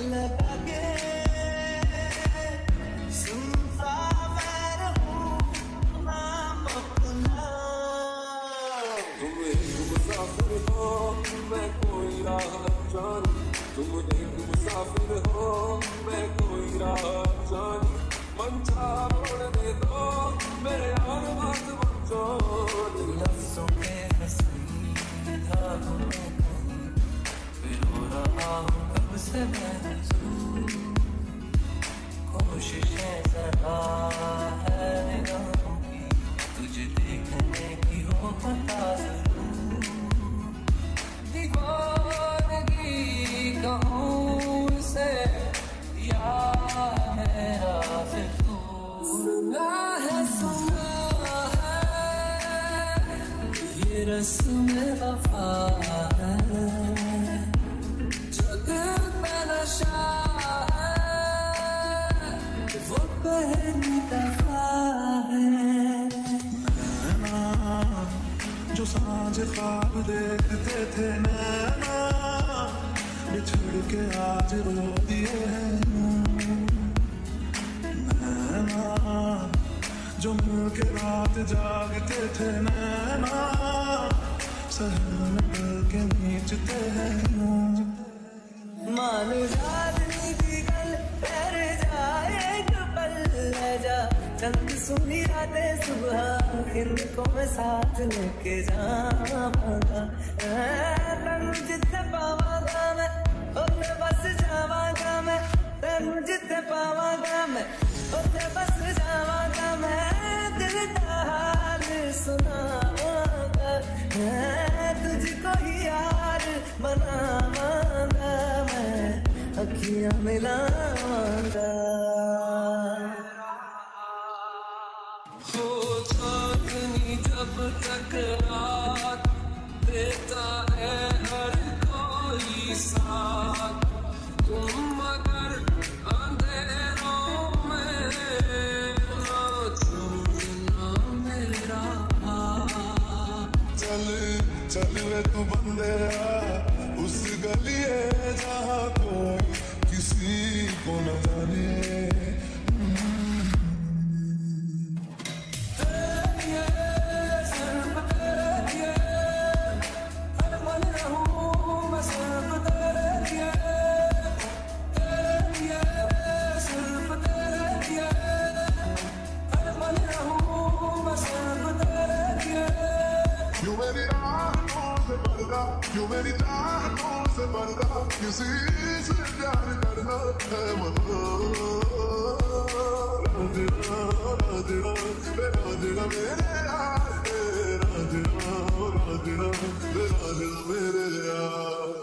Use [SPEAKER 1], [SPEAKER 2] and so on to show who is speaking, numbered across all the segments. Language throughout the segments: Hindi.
[SPEAKER 1] लगा के सुनता मैं रहूं नाम अपना।
[SPEAKER 2] तुम एक मुसाफिर हो मैं कोई राह जानू, तुम एक मुसाफिर हो मैं कोई राह जानू, मंचा मोड़ दे दो मेरे यार बात बचो।
[SPEAKER 1] लफ्ज़ों के हंसी धागों में कहीं रो रहा हूँ कब से मैं कोशिशें जरा है निगाहों की तुझे देखने की हो पता जरूर। दीवानगी कहूँ से या मेरा से तू सुना है ये रस्म वफा है जो दिल पे नशा है वो पहली दफा है।
[SPEAKER 3] नैना जो सांझ ख्वाब देखते थे नैना बिछड़ के आज रो दिए हैं नैना, जो मिल के रात जागते थे नैना सहर में के नीचते हैं।
[SPEAKER 1] मान जादनी की गल कर जाए पल जा चंद सुनी रातें सुबह इनको मैं साथ लेके जावांगा। तेनू जिथे पावांगा मैं उत्थे बस जावांगा मैं, तेनू जिथे पावांगा मैं उत्थे बस जावांगा मैं। दिल का हाल सुनावांगा तुझको ही यार बनावांगा मैं, अखियां मिलावांगा।
[SPEAKER 2] हो चांदनी जब तक रात देता है हर कोई साथ, तुम मगर अंधेरों में ना छूना मेरा हाथ।
[SPEAKER 3] चल चल वे तू बंदेरा उस गलिए जहाँ कोई किसी को न जाने।
[SPEAKER 4] क्यों मेरी राहों से बढ़ता किसी से प्यार करना है मना। राजना राजना राजना मेरे यार राजना राजना राजना मेरे यार।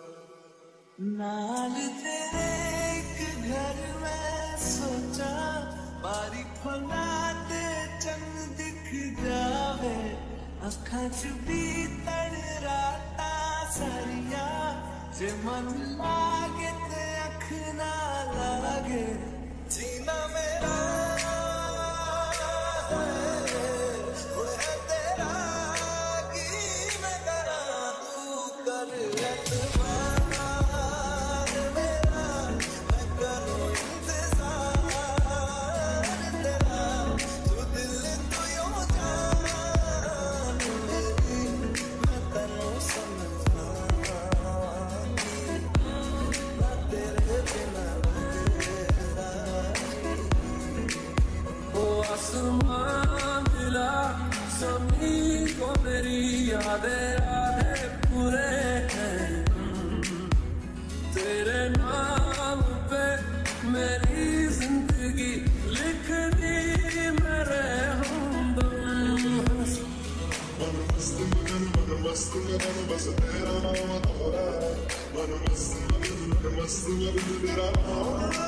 [SPEAKER 1] नाल तेरे एक घर में सोचा बारी खोला ते चंद दिख जावे, अखां च बीतण रातां सारिया जे मन लागे ते अख ना लागे जीना मेरा हुण है तेरा की मैं करां तू कर एतबार मेरा मैं करूं इंतजार तेरा तू दिल तू यूं जान मेरी मैं तैनू समझा ना तेरे बिना तेरा।
[SPEAKER 2] ओ आसमां मिला समी को मेरी यादें आधे पूरे हैं, तेरे नाम पे मेरी जिंदगी लिखनी मेरे हमदम।
[SPEAKER 4] मन मस्त मगन बस तेरा नाम दोहरा है, मन मस्त मगन तेरा नाम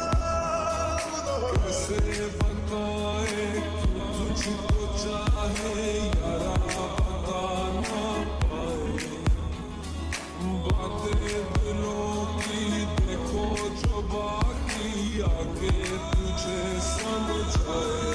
[SPEAKER 2] कैसे बताए तुझको चाहे यारा बता ना पाए, बातें दिलों की देखो जो बाकी आगे तुझे समझाए।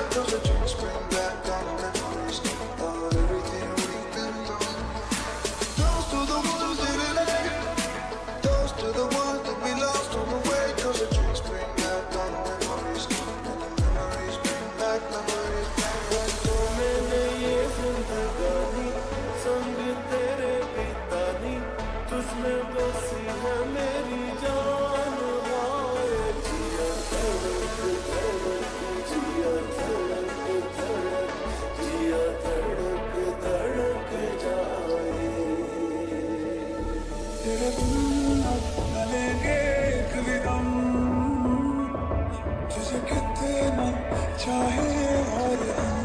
[SPEAKER 5] Cause the drinks bring back all the memories of everything we've been through. Toast to the ones that didn't make it. Toast to the ones that we lost on the way. Cause the drinks bring back all the memories. And the memories bring back memories.
[SPEAKER 1] तो मैंने ये जिंदगानी संग तेरे बितानी, तुझमें बसी है मेरी जान। हाय जिया धड़क धड़क, जिया धड़क धड़क, जिया धड़क धड़क जाए।
[SPEAKER 3] तेरे बिन अब न लेंगे एक भी दम, तुझे कितना चाहे और हम।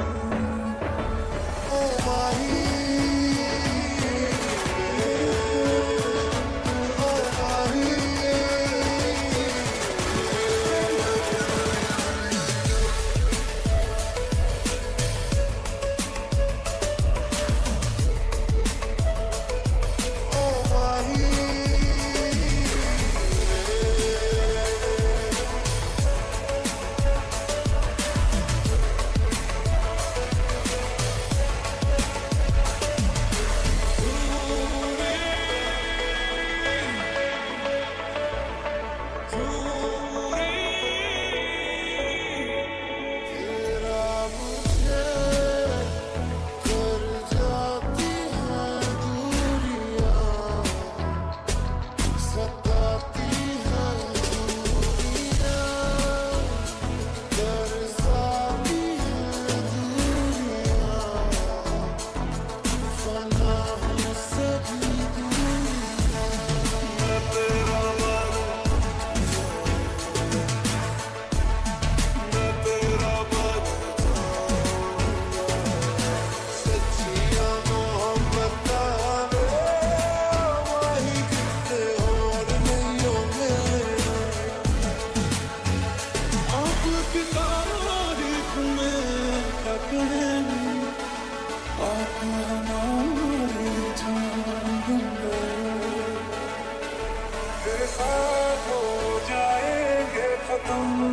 [SPEAKER 3] तेरे साथ हो जाएंगे खत्म,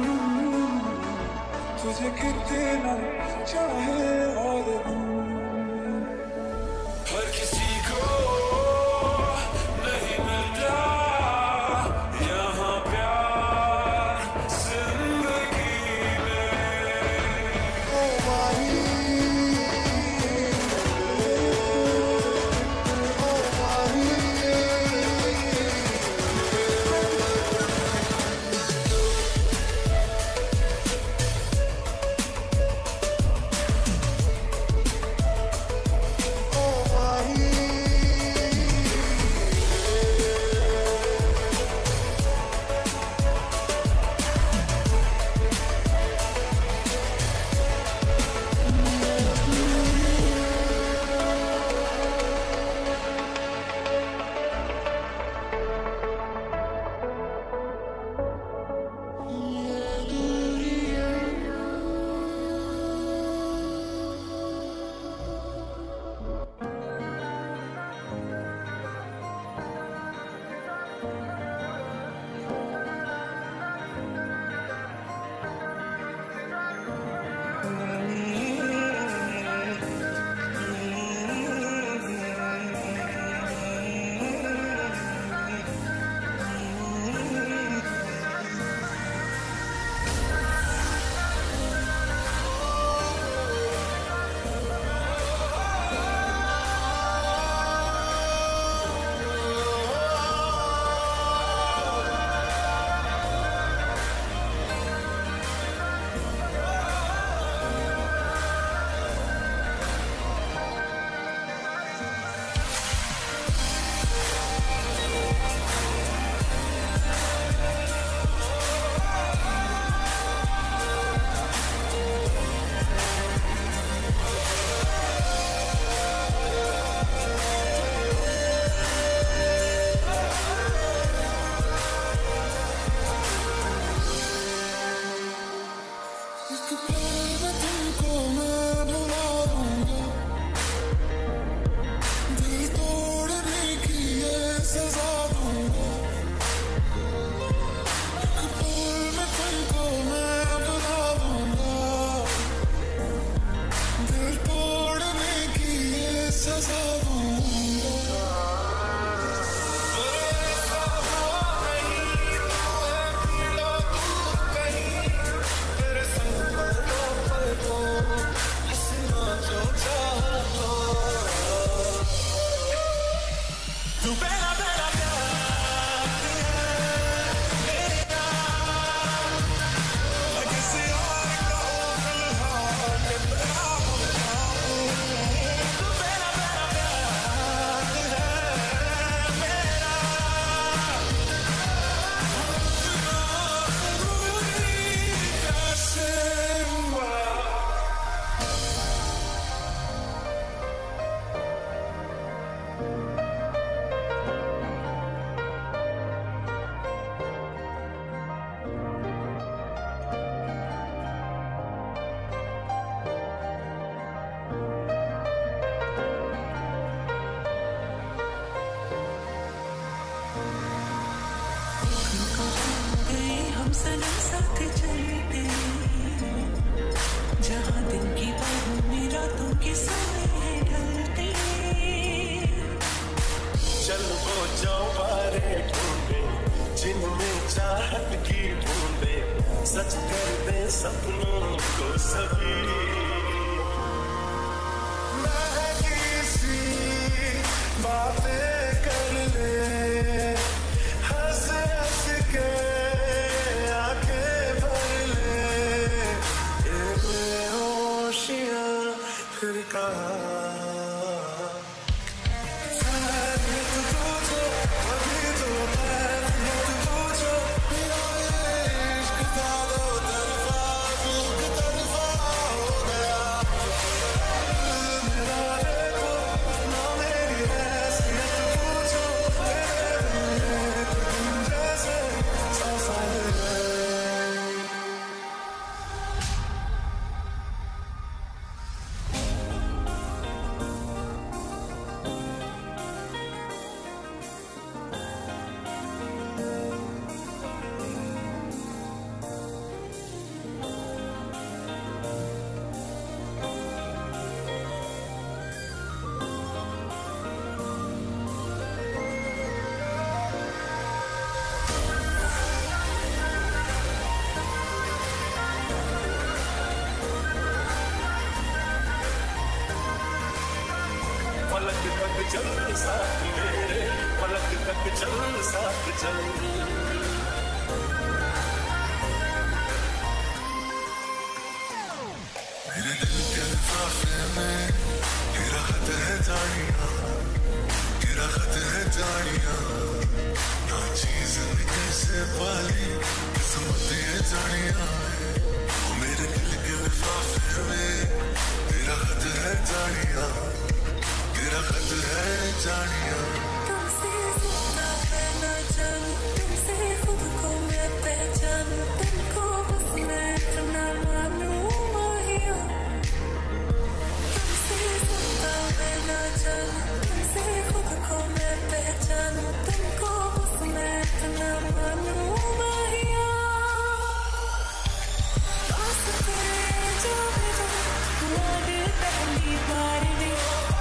[SPEAKER 3] तुझे कितना चाहे और हम।
[SPEAKER 1] हर किसी को नहीं मिलता यहाँ प्यार जिंदगी में। हम सनम साथ चलते जहाँ दिन की बाहों में रातों के समय ढलते
[SPEAKER 6] चल वो चौबारे ढूंढे जिनमें चाहत की ढूंढे सच कर दे सपनों को सभी महकी बातें कर ले हंस हंस के आंखें भर ले ये बेहोशियां फिर कहाँ चल साथ मेरे पलक तक चल साथ चल
[SPEAKER 3] मेरे दिल के लिफाफे में गिरा खत है जानिया गिरा खत है जानिया ना चीज में कैसे पाली किस्मत ये जानिया मेरे दिल के लिफाफे में गिरा खत है जानिया तेरा खत है जानिया
[SPEAKER 1] तुमसे जितना है ना जानूं तुमसे खुद को मैं पहचानूं तुमको बस मैं इतना मानूं माहिया तुमसे जितना है ना जानूं तुमसे खुद को मैं पहचानूं तुमको बस मैं इतना मानूं माहिया पास तेरे जो भी जो याद पहली बार में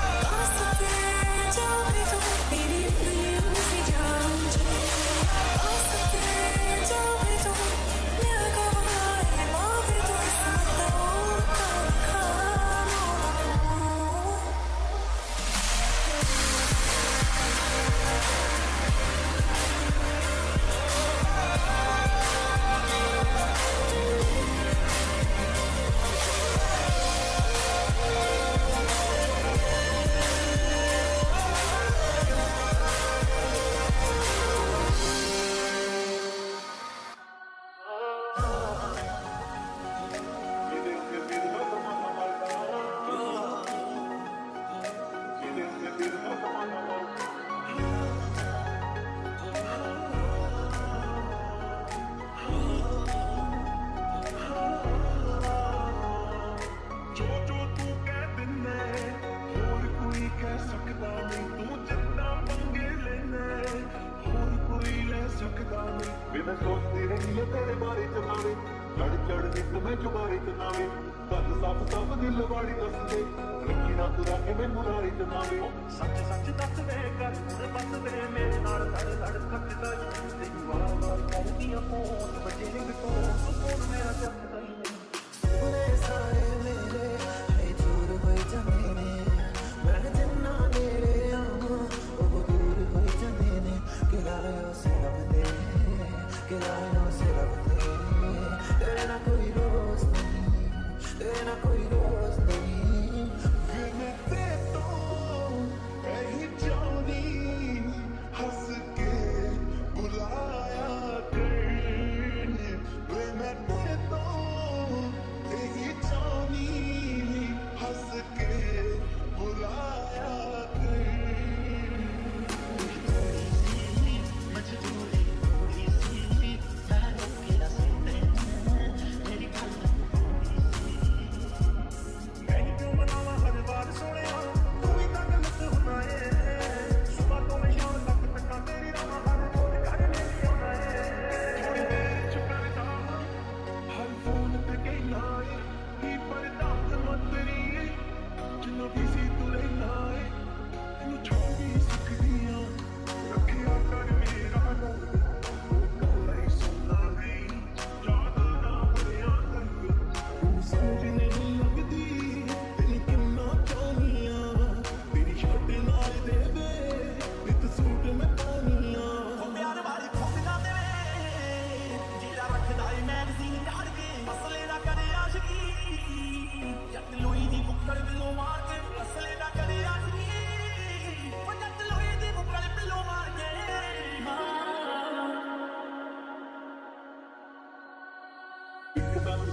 [SPEAKER 2] मैं सोचती रही है तेरे बारे चनावे चढ़ चढ़ नित मैं जुबारे चनावे गल साफ साफ दिल वाली दस दे रखी ना तुरा के मैं मुरारी चनावे
[SPEAKER 6] सच सच दस दे कर बस दे मेरे नाल धड़ धड़ खटदा ते वार वार करदियां फोन बजे रिंग फोन मेरा जपदा ही नहीं पूरे सारे मेरे है दूर होई जांदे ने मैं जिन्ना नेड़े आवां ओ दूर होई जांदे ने कि लायो से रब दे que la no se la puede era कोई रोज नहीं era कोई रोज नहीं
[SPEAKER 3] विनते तो यही जानी हंस के बुलाया कर विनते तो यही जानी हंस के बुलाया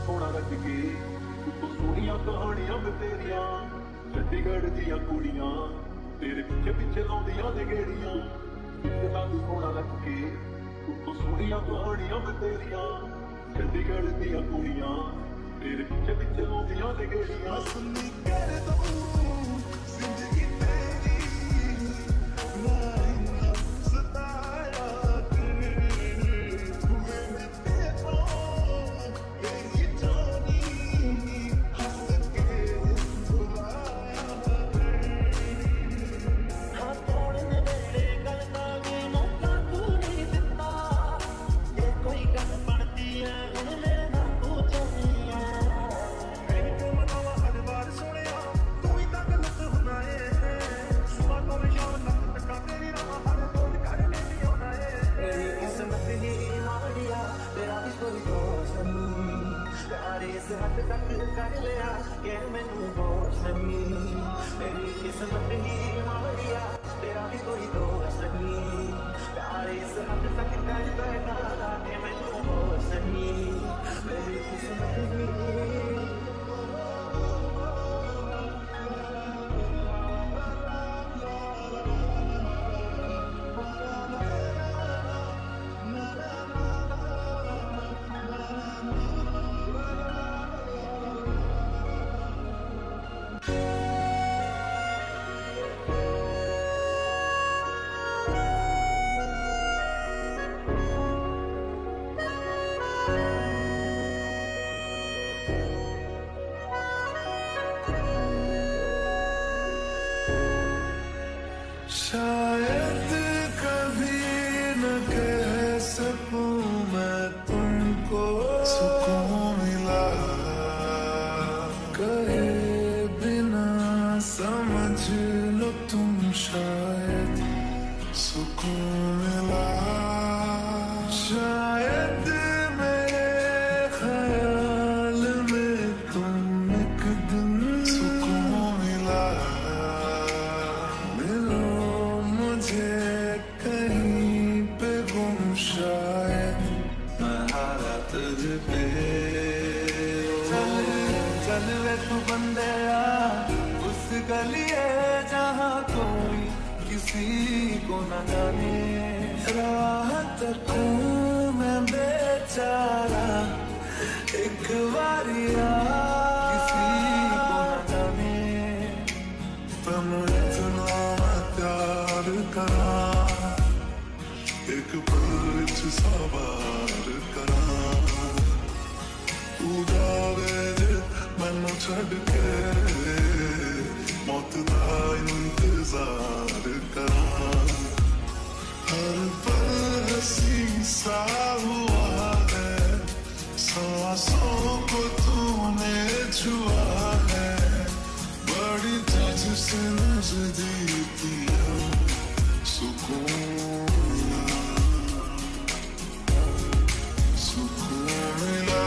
[SPEAKER 6] सोना रख के तू सोनिया कहानियां में तेरिया चंडीगढ़ दियां कुड़ियां तेरे पीछे पीछे लाउंदियां ने गेड़ियां कितना तू सोना रख के तू सोनिया कहानियां में तेरिया चंडीगढ़ दियां कुड़ियां तेरे पीछे पीछे लाउंदियां ने गेड़ियां सुनी कर दो जिंदगी तेरी ना सताया हद तक कर लिया कि मैनू होश नहीं मेरी किस्मत ही मारिया तेरा भी कोई दोष नहीं प्यार इस हद तक कर बैठा कि मैनू होश नहीं मेरी किस्मत ही
[SPEAKER 3] शायद कभी न कह सकूं मैं तुमको सुकून मिला कहे बिना समझ लो तुम शायद सुकून मिला शायद मेरे ख्याल में तुम एक दिन सुकून मिला कहीं पे गुम शायद मैं हारा तुझ पे चल वे तू बंदेया उस गली है जहाँ कोई किसी को न जाने राह तकूं मैं बेचारा एक बारिया किसी को न जाने तुम इतना प्यार करा एक पल च सवार करा तू जावे मैनू छड़ के मौत दा इंतजार करा हर पल हसी सा हुआ है सांसों को तूने छुआ है बड़ी जज से नजदीकी सुकून मिला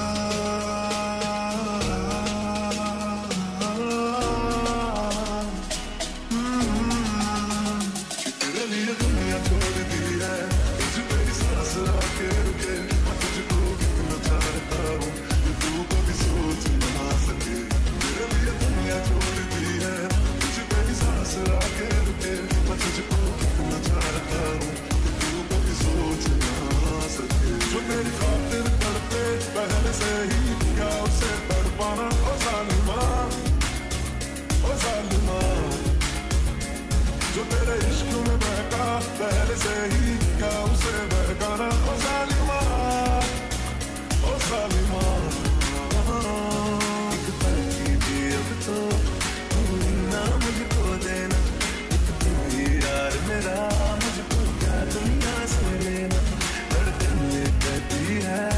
[SPEAKER 3] तेरे लिए दुनिया छोड़ दी है तुझ पे ही सांस आके रुके मैं तुझको कितना चाहता हूँ ये तू कभी सोच ना सके तेरे लिए दुनिया छोड़ दी है तुझ पे ही सांस आके रुके मैं तुझको कितना चाहता हूँ ये तू कभी सोच ना सके जो तेरी खातिर तड़पे पहले से ही क्या उसे तड़पाना ओ जालिमा जो तेरे इश्क में बहका पहले से ही क्या उसे बहकाना ओ जालिमा एक पल की भी अब तो तू ना मुझको देना एक तू ही यार मेरा मुझको क्या दुनिया से लेना धड़कन ये कहती है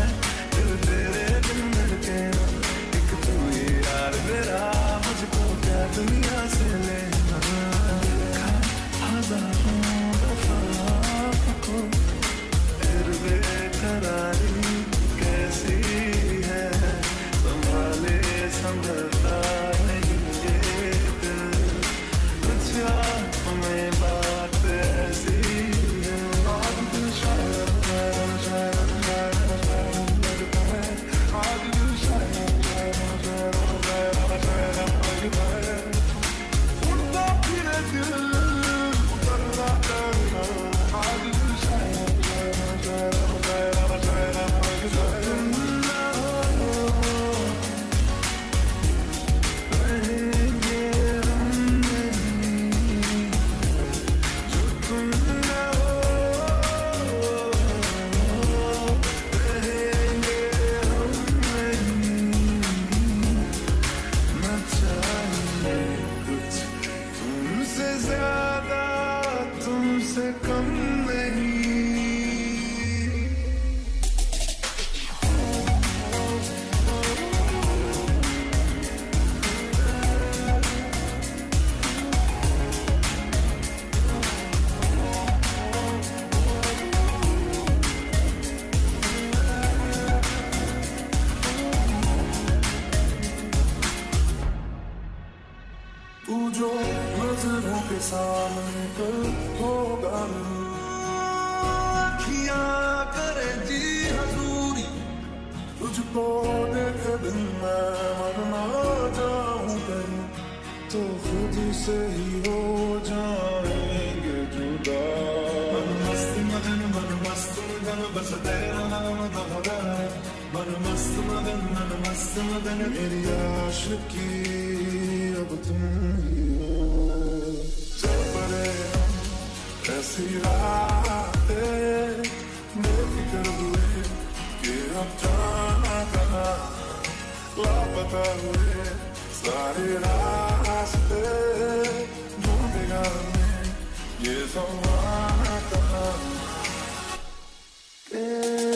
[SPEAKER 4] तुझसे ही हो जाएंगे जुदा। मन मस्त मगन बस तेरा नाम दोहराए। मन मस्त मगन मेरी आशिकी अब तुम ही हो। चल पड़े हम ऐसी रातें बेफिक्र हुए कि अब जाना कहाँ। लापता हुए सारे रास्ते ढूंढेगा हमें ये ज़माना कहाँ।